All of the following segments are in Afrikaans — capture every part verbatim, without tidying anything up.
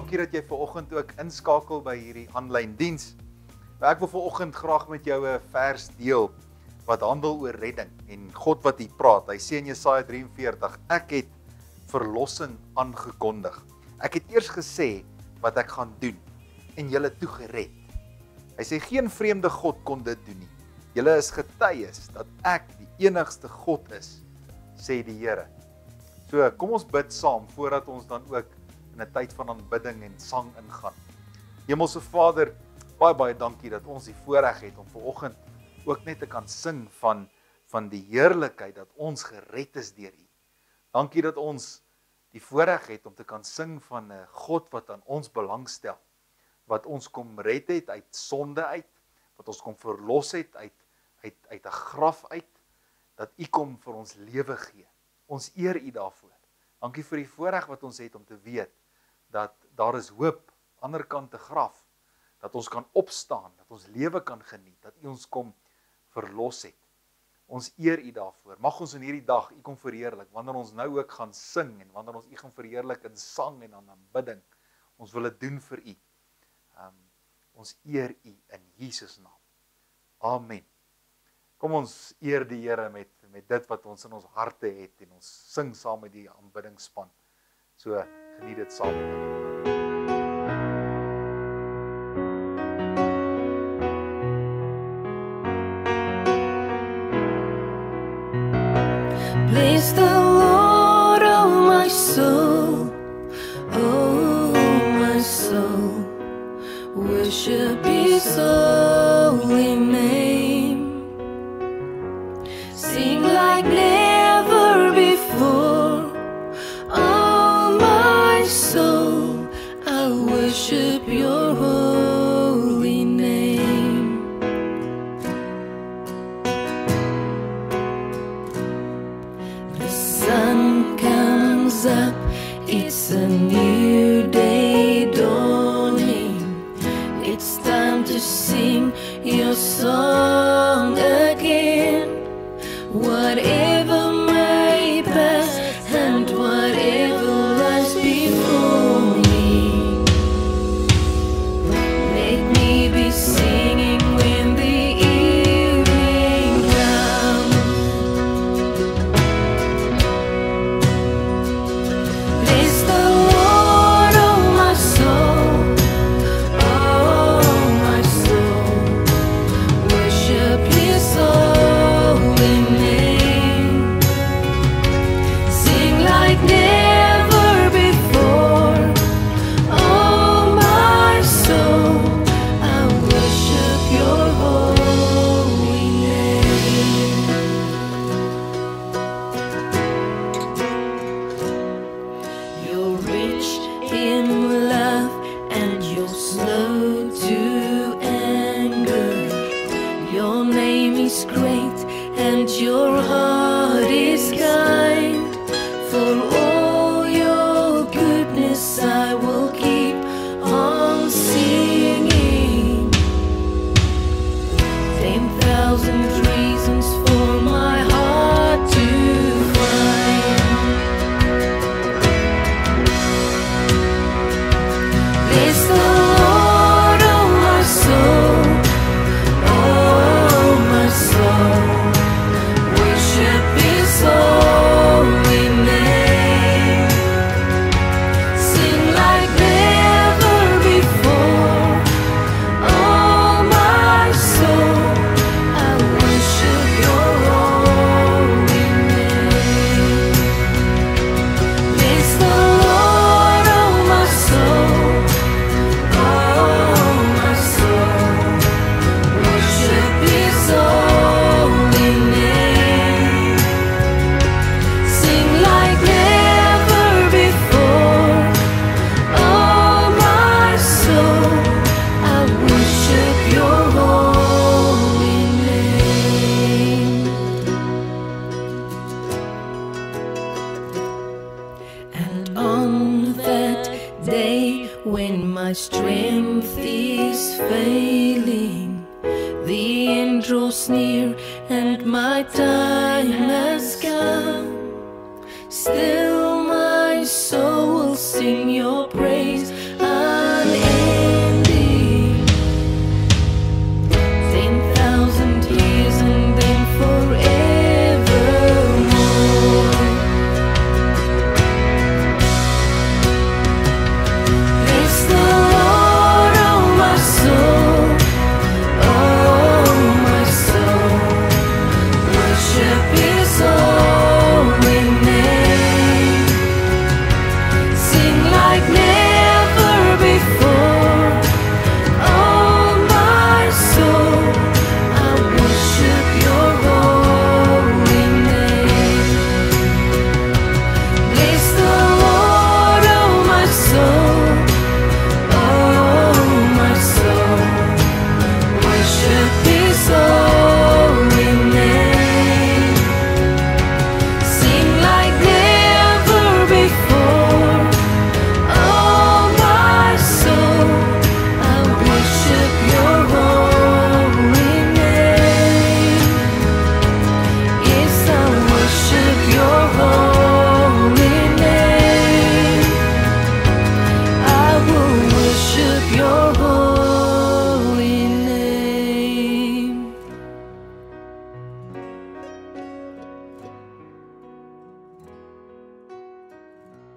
dankie dat jy vanoggend ook inskakel by hierdie aanlyn diens. Ek wil vanoggend graag met jou 'n vers deel wat handel oor redding en God wat hier praat. Hy sê in Jesaja drie en veertig, ek het verlossing aangekondig. Ek het eers gesê wat ek gaan doen en julle toe gered. Hy sê geen vreemde God kon dit doen nie. Julle is getuies dat ek die enigste God is, sê die Here. So kom ons bid saam voordat ons dan ook in 'n tyd van aanbidding en sang ingaan. Hemelse Vader, baie baie dankie dat ons die voorreg het om vanoggend ook net te kan sing van van die heerlikheid dat ons gered is deur U. Dankie dat ons die voorreg het om te kan sing van 'n God wat aan ons belangstel, wat ons kom red het uit sonde uit, wat ons kom verlos het uit uit uit 'n graf uit, dat U kom vir ons lewe gee. Ons eer U daarvoor. Dankie vir die voorreg wat ons het om te weet dat daar is hoop ander kant te graf, dat ons kan opstaan, dat ons lewe kan geniet, dat U ons kom verlos het. Ons eer U daarvoor. Mag ons in hierdie dag U kom verheerlik, wanneer ons nou ook gaan sing en wanneer ons U gaan verheerlik in sang en aan aanbidding. Ons wil dit doen vir U. Um, ons eer U in Jesus naam. Amen. Kom ons eer die Here met met dit wat ons in ons harte het en ons sing saam met die aanbiddingsspan. So geniet dit saam met ons. Bless the Lord, oh my soul, oh my soul, worship His holy name. Sing like never before, oh my soul, I worship Your holy name. The sun comes up, it's a new day dawning. It's time to sing Your song again. Whatever may pass and whatever lies before me, let me be singing when the evening comes. Bless the Lord, oh my soul, oh my soul, worship His holy name. Sing like never before, oh my soul, I worship Your holy name. You're rich in love and You're slow to anger. Your name is great and Your heart is kind. For all Your goodness I will keep on singing. Ten thousand reasons for my heart to find. Bless the Lord, oh my soul, oh my soul, worship His holy name. Sing like never before, oh my soul, I worship Your holy name. Bless the Lord, oh my soul, oh my soul, worship His holy name. Sing like never before, oh my soul, I worship Your holy name. And on that day when my strength is failing, the end draws near and my time has come. Still my soul will sing Your praise. I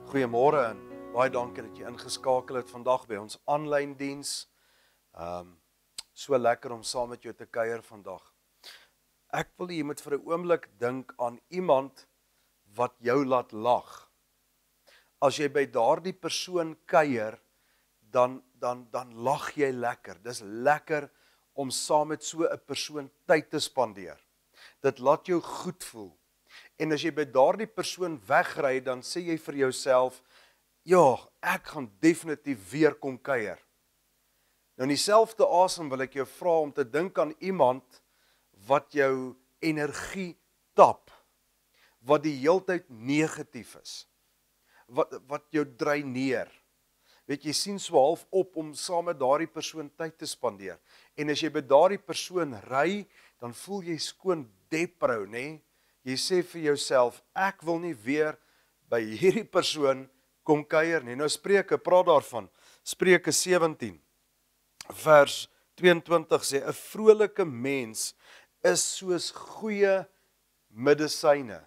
Goeiemôre en baie dankie dat jy ingeskakel het vandag by ons aanlyn diens. Um, so lekker om saam met jou te kuier vandag. Ek wil jy moet vir 'n oomblik dink aan iemand wat jou laat lag. As jy by daardie persoon kuier, dan dan dan lag jy lekker. Dis lekker om saam met so 'n persoon tyd te spandeer. Dit laat jou goed voel. En as jy by daardie persoon wegry, dan sê jy vir jouself, ja, ek gaan definitief weer kom kuier. Nou in dieselfde asem wil ek jou vra om te dink aan iemand wat jou energie tap, wat die heeltyd negatief is, wat, wat jou dreineer. Weet jy, sien so half op om saam met daardie persoon tyd te spandeer. En as jy by daardie persoon ry, dan voel jy skoon deprou, nê? Jy sê vir jouself, ek wil nie weer by hierdie persoon kom kuier nie. Nou Spreuke praat daarvan. Spreuke sewentien vers tweeëntwintig sê, 'n vrolike mens is soos goeie medisyne.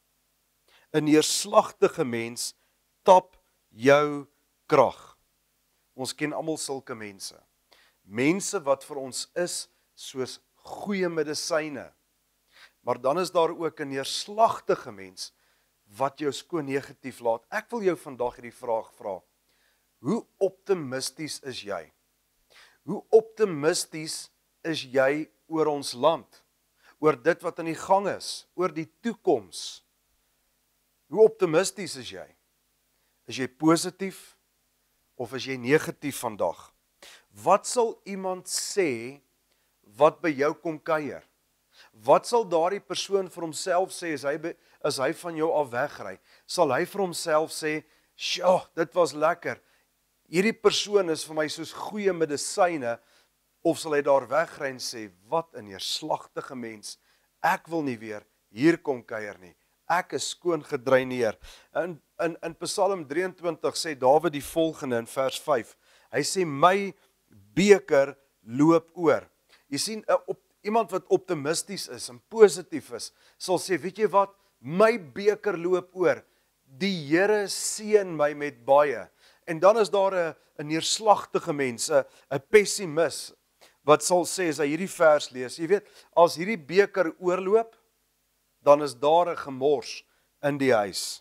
'n neerslagtige mens tap jou krag. Ons ken almal sulke mense. Mense wat vir ons is soos goeie medisyne. Maar dan is daar ook 'n neerslagtige mens wat jou skoon negatief laat. Ek wil jou vandag hierdie vraag vra. Hoe optimisties is jy? Hoe optimisties is jy oor ons land? Oor dit wat aan die gang is? Oor die toekoms? Hoe optimisties is jy? Is jy positief of is jy negatief vandag? Wat sal iemand sê wat by jou kom kuier? Wat sal daardie persoon vir homself sê as hy, as hy van jou af wegry? Sal hy vir homself sê, "Sjoe, dit was lekker. Hierdie persoon is vir my soos goeie medisyne," of sal hy daar wegry en sê, "Wat 'n neerslagtige mens. Ek wil nie weer hier kom kuier nie. Ek is skoon gedreineer." In in in Psalm drieëntwintig sê Dawid die volgende in vers vyf. Hy sê, "My beker loop oor." Jy sien, 'n op iemand wat optimisties is en positief is, sal sê, weet jy wat, my beker loop oor, die Here seën my met baie. En dan is daar 'n 'n neerslagtige mens, 'n 'n pessimis, wat sal sê as hy hierdie vers lees, jy weet, as hierdie beker oorloop, dan is daar 'n gemors in die huis.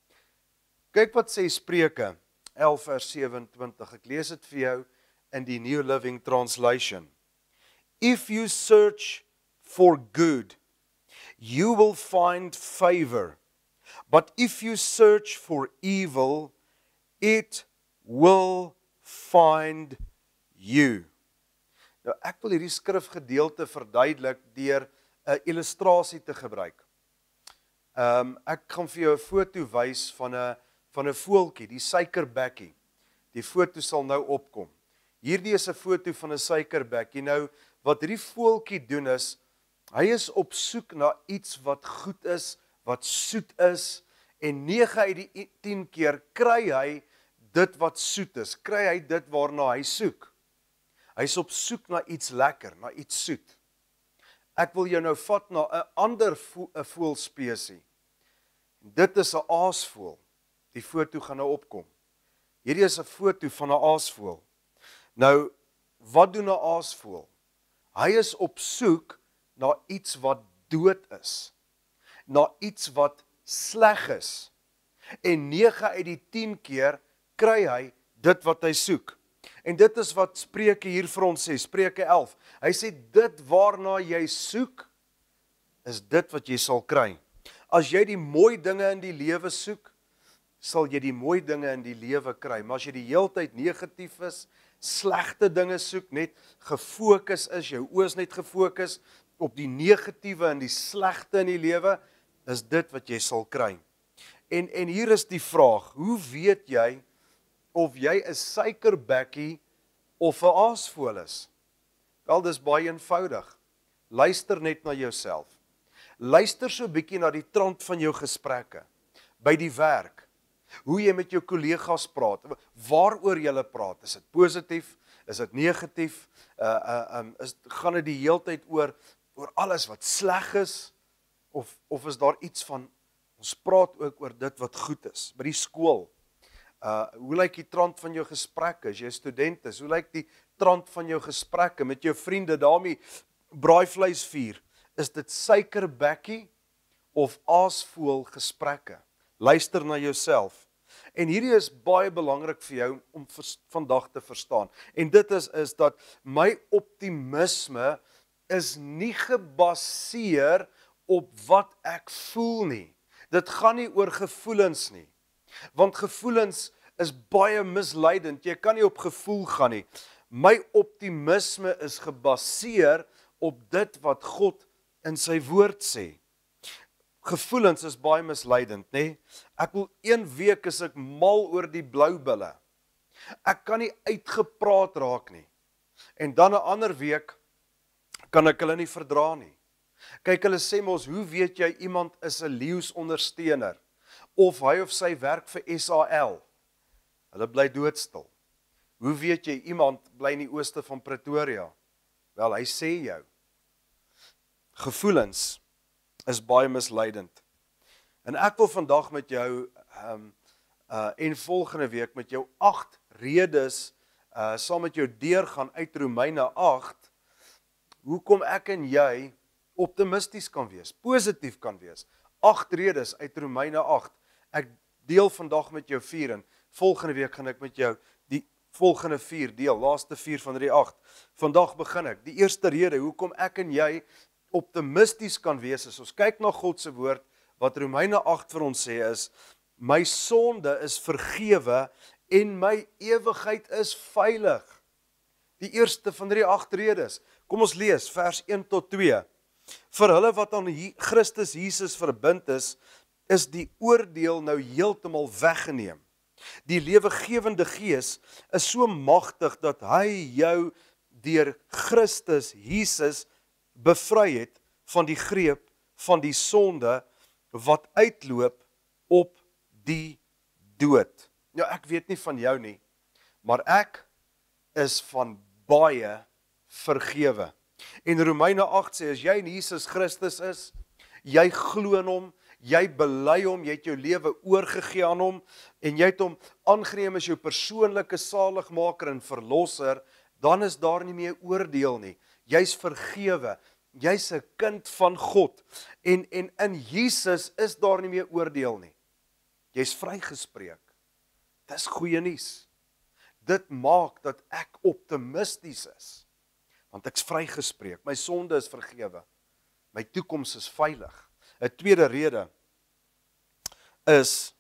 Kyk wat sê Spreuke elf vers sewe-en-twintig, ek lees dit vir jou in die New Living Translation. If you search for good, you will find favor. But if you search for evil, it will find you. Nou, ek wil hierdie skrifgedeelte verduidelik deur 'n illustrasie te gebruik. Um, ek gaan vir jou 'n foto wys van 'n van 'n voeltjie, die suikerbekkie. Die foto sal nou opkom. Hierdie is 'n foto van 'n suikerbekkie. Nou, wat hierdie voeltjie doen is, hy is op soek na iets wat goed is, wat soet is, en nege uit die tien keer kry hy dit wat soet is, kry hy dit waarna hy soek. Hy is op soek na iets lekker, na iets soet. Ek wil jou nou vat na 'n ander vo voëlspesie. Dit is 'n aasvoël. Die foto gaan nou opkom. Hierdie is 'n foto van 'n aasvoël. Nou, wat doen 'n aasvoël? Hy is op soek na iets wat dood is, na iets wat sleg is. En nege uit die tien keer kry hy dit wat hy soek. En dit is wat Spreuke hier vir ons sê, Spreuke elf. Hy sê, dit waarna jy soek, is dit wat jy sal kry. As jy die mooi dinge in die lewe soek, sal jy die mooi dinge in die lewe kry. Maar as jy die heeltyd negatief is, slegte dinge soek, net gefokus is, jou oë is net gefokus op die negatiewe en die slegte in die lewe, is dit wat jy sal kry. En, en hier is die vraag, hoe weet jy of jy 'n suikerbekkie of 'n aasvoël is? Wel, dis baie eenvoudig. Luister net na jouself. Luister so 'n bietjie na die trant van jou gesprekke, by die werk, hoe jy met jou kollegas praat, waaroor jy praat, is dit positief, is dit negatief, uh, uh, um, is, gaan dit die heeltyd oor, oor alles wat sleg is, of, of is daar iets van Ons praat ook oor dit wat goed is, by die skool. Uh, hoe lyk die trant van jou gesprekke, as jy student is? Hoe lyk die trant van jou gesprekke met jou vriende, daarmee braaivleisvuur? Is dit suikerbekkie of aasvoël gesprekke? Luister na jouself. En hierdie is baie belangrik vir jou om vers, vandag te verstaan. En dit is, is dat my optimisme is nie gebaseer op wat ek voel nie. Dit gaan nie oor gevoelens nie. Want gevoelens is baie misleidend. Jy kan nie op gevoel gaan nie. My optimisme is gebaseer op dit wat God in sy woord sê. Gevoelens is baie misleidend, nê? Ek wil een week is ek mal oor die blou bulle. Ek kan nie uitgepraat raak nie. En dan 'n ander week kan ek hulle nie verdra nie. Kyk, hulle sê mos, hoe weet jy iemand is 'n leeu'sondersteuner of hy of sy werk vir S A L? Hulle bly doodstil. Hoe weet jy iemand bly in die ooste van Pretoria? Wel, hy sê jou. Gevoelens is baie misleidend. En ek wil vandag met jou um, uh, en volgende week met jou agt redes uh, saam met jou deurgaan uit Romeine agt, hoekom ek en jy optimisties kan wees, positief kan wees. agt redes uit Romeine agt. Ek deel vandag met jou vier en volgende week gaan ek met jou die volgende vier deel, laaste vier van die agt. Vandag begin ek. Die eerste rede hoekom ek en jy optimisties kan wees, as ons kyk na God se woord, wat Romeine agt vir ons sê is, my sonde is vergewe en my ewigheid is veilig. Die eerste van die agt redes. Kom ons lees vers een tot twee. Vir hulle wat aan Christus Jesus verbind is, is die oordeel nou heeltemal weggeneem. Die lewegewende Gees is so magtig dat hy jou deur Christus Jesus bevry het van die greep van die sonde wat uitloop op die dood. Ja, ek weet nie van jou nie, maar ek is van baie vergewe. En Romeine agt sê, as jy in Jesus Christus is, jy glo in hom, jy bely hom, jy het jou lewe oorgegee aan hom, en jy het hom aangeneem as jou persoonlike saligmaker en verlosser, dan is daar nie meer oordeel nie. Jy's vergewe, jy's 'n kind van God, en, en in Jesus is daar nie meer oordeel nie. Jy's vrygespreek. Dis goeie nuus. Dit maak dat ek optimisties is, want ek's vrygespreek, my sonde is vergewe, my toekoms is veilig. 'n Tweede rede is,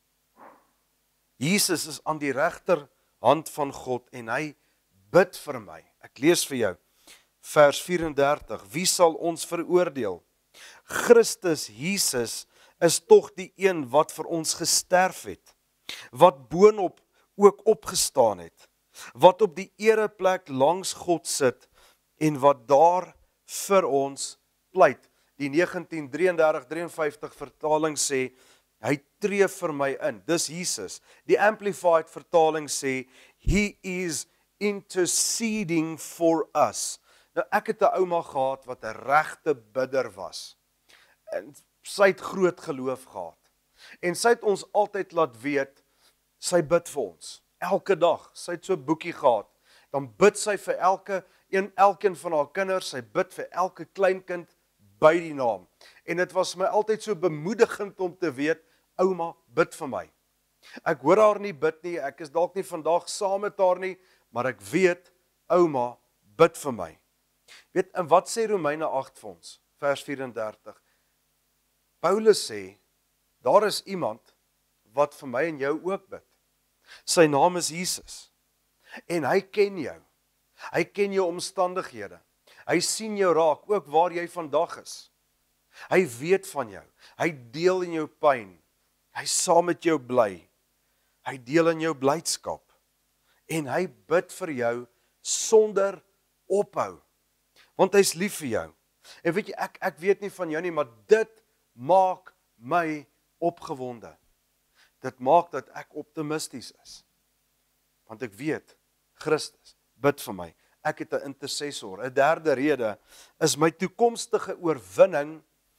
Jesus is aan die regterhand van God en hy bid vir my. Ek lees vir jou, vers vyf-en-dertig, wie sal ons veroordeel? Christus Jesus is tog die een wat vir ons gesterf het, wat boonop ook opgestaan het, wat op die ereplek langs God sit en wat daar vir ons pleit. Die negentien drieëndertig drieënvyftig vertaling sê, hy tree vir my in. Dis Jesus. Die Amplified vertaling sê, he is interceding for us. Nou ek het 'n ouma gehad wat 'n regte bidder was. En sy het groot geloof gehad. En sy het ons altyd laat weet, sy bid vir ons. Elke dag. Sy het so 'n boekie gehad. Dan bid sy vir elke een, elkeen van haar kinders, sy bid vir elke kleinkind by die naam. En dit was my altyd so bemoedigend om te weet, ouma, bid vir my. Ek hoor haar nie bid nie, ek is dalk nie vandag saam met haar nie, maar ek weet, ouma, bid vir my. Weet, en wat sê Romeine agt vir ons? Vers vyf-en-dertig. Paulus sê, daar is iemand wat vir my en jou ook bid. Sy naam is Jesus. En hy ken jou. Hy ken jou omstandighede. Hy sien jou raak, ook waar jy vandag is. Hy weet van jou. Hy deel in jou pyn. Hy saam met jou bly. Hy deel in jou blydskap. En hy bid vir jou sonder ophou. Want hy's lief vir jou. En weet jy, ek, ek weet nie van jou nie, maar dit maak my opgewonde. Dit maak dat ek optimisties is. Want ek weet, Christus bid vir my. Ek het 'n intercessor. 'n Derde rede is my toekomstige oorwinning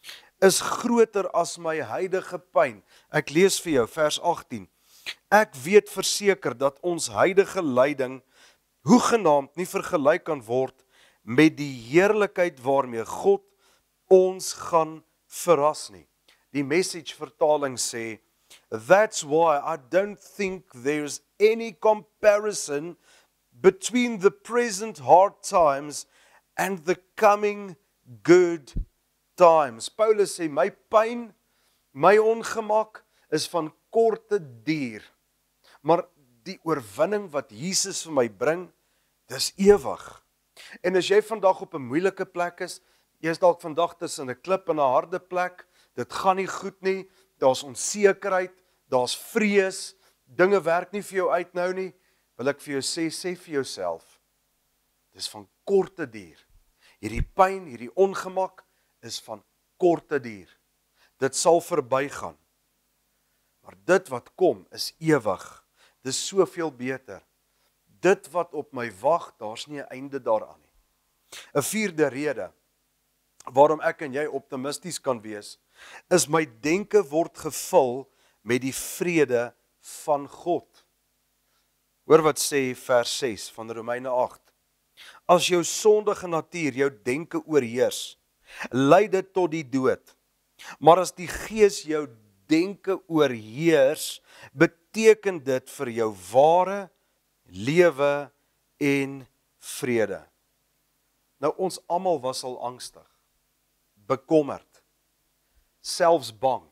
is groter as my huidige pyn. Ek lees vir jou vers agttien. Ek weet verseker dat ons huidige lyding hoegenaamd nie vergelyk kan word met die heerlikheid waarmee God ons gaan verras nie. Die Message vertaling sê, that's why I don't think there's any comparison between the present hard times and the coming good times. Paulus sê, my pyn, my ongemak is van korte duur, maar die oorwinning wat Jesus vir my bring, dis ewig. En as jy vandag op 'n moeilike plek is, jy is dalk vandag tussen 'n klip en 'n harde plek, dit gaan nie goed nie, daar's onsekerheid, daar's vrees, dinge werk nie vir jou uit nou nie, wil ek vir jou sê, sê vir jouself, dis van korte duur. Hierdie pyn, hierdie ongemak is van korte duur. Dit sal verbygaan. Maar dit wat kom is ewig. Dis soveel beter. Dit wat op my wag, daar's nie 'n einde daaraan nie. 'n Vierde rede waarom ek en jy optimisties kan wees, is my denke word gevul met die vrede van God. Hoor wat sê vers ses van Romeine agt. As jou sondige natuur jou denke oorheers, lei dit tot die dood. Maar as die Gees jou denke oorheers, beteken dit vir jou ware lewe en vrede. Nou ons almal was al angstig, bekommerd, selfs bang.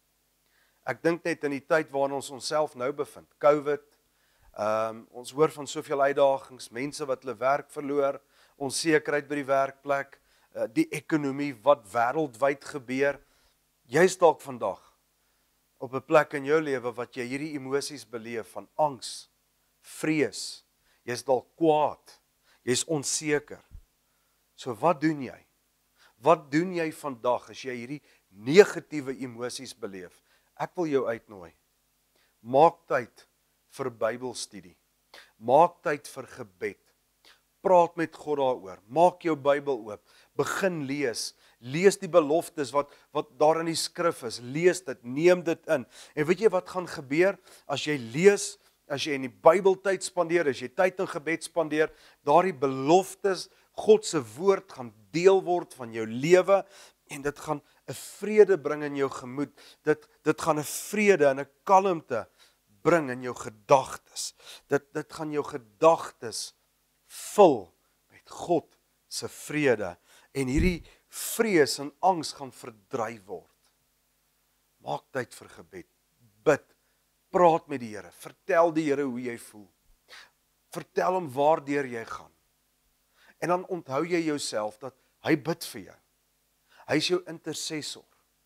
Ek dink net in die tyd waarin ons onsself nou bevind, COVID, um, ons hoor van soveel uitdagings, mense wat hulle werk verloor, onsekerheid by die werkplek, uh, die ekonomie wat wêreldwyd gebeur. Jy's dalk vandag op 'n plek in jou lewe wat jy hierdie emosies beleef van angs, vrees, jy's dalk kwaad, jy's onseker. So wat doen jy? Wat doen jy vandag as jy hierdie negatiewe emosies beleef? Ek wil jou uitnooi. Maak tyd vir Bybelstudie. Maak tyd vir gebed. Praat met God daaroor. Maak jou Bybel oop. Begin lees. Lees die beloftes wat wat daar in die skrif is. Lees dit, neem dit in. En weet jy wat gaan gebeur as jy lees, as jy in die Bybeltyd spandeer, as jy tyd in gebed spandeer, daardie beloftes, God se woord gaan deel word van jou lewe en dit gaan 'n vrede bring in jou gemoed. Dit dit gaan 'n vrede en 'n kalmte bring in jou gedagtes. Dit dit gaan jou gedagtes vul met God se vrede en hierdie vrees en angs gaan verdryf word. Maak tyd vir gebed. Bid. Praat met die Here. Vertel die Here hoe jy voel. Vertel hom waardeur jy gaan. En dan onthou jy jouself dat hy bid vir jou. Hy is jou intercessor.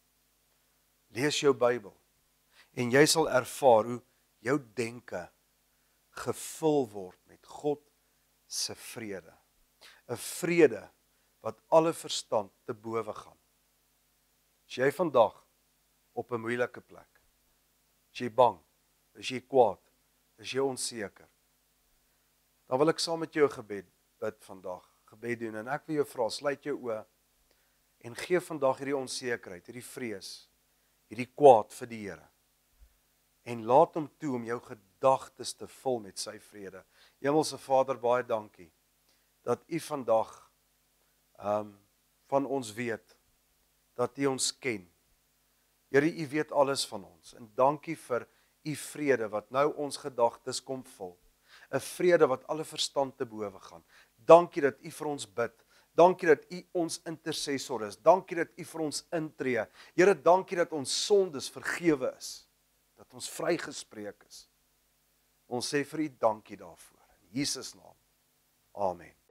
Lees jou Bybel. En jy sal ervaar hoe jou denke gevul word met God se vrede. 'n Vrede wat alle verstand te bowe gaan. As jy vandag op 'n moeilike plek, as jy bang, as jy kwaad, as jy onseker, dan wil ek saam met jou gebed bid vandag, gebed doen en ek wil jou vra, sluit jou oë en gee vandag hierdie onsekerheid, hierdie vrees, hierdie kwaad vir die Here. En laat hom toe om jou gedagtes te vul met sy vrede. Hemelse Vader, baie dankie dat U vandag um, van ons weet, dat U ons ken. Here, U weet alles van ons en dankie vir U vrede wat nou ons gedagtes kom vul. 'n Vrede wat alle verstand te bowe gaan. Dankie dat U vir ons bid. Dankie dat U ons intercessor is. Dankie dat U vir ons intree. Here, dankie dat ons sondes vergewe is. Dat ons vrygespreek is. Ons sê vir U dankie daarvoor. In Jesus naam. Amen.